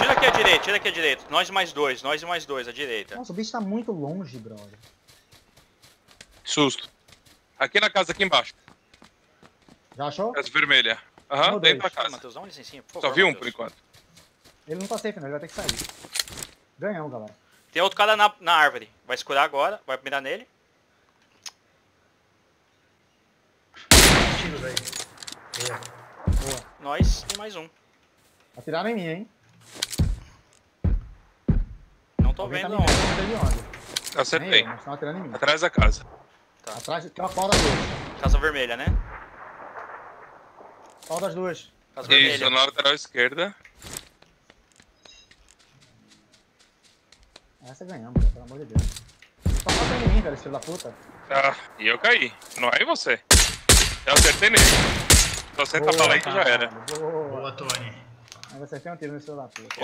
Tira aqui à direita. Nós e mais dois, à direita. Nossa, o bicho tá muito longe, brother. Susto. Aqui na casa, aqui embaixo. Já achou? Casa vermelha. Aham, dentro da casa. Matheus, dá uma licencinha, por favor. Só vi um Matheus. por enquanto. Ele não tá safe, não. Ele vai ter que sair. Ganhamos, galera. Tem outro cara na árvore. Vai se curar agora, vai mirar nele. Tiro, velho. Boa. Boa. Nós, tem mais um. Atiraram em mim, hein? Não tô Alguém tá vendo me não. vendo, não sei de onde. Acertei. Nem eu, mas estão atirando em mim. Atrás da casa. Tá. Atrás, tem uma pau das duas. Casa vermelha, né? Pau das duas. Casa Isso, vermelha. na lateral esquerda. Essa ganhamos, velho, pelo amor de Deus. Só falta em mim, velho, esse filho da puta. Ah, e eu caí. Não é você. Eu acertei nele. Só senta a bala aí que já era. Boa. Boa, Tony. Aí você tem um tiro nesse filho da puta.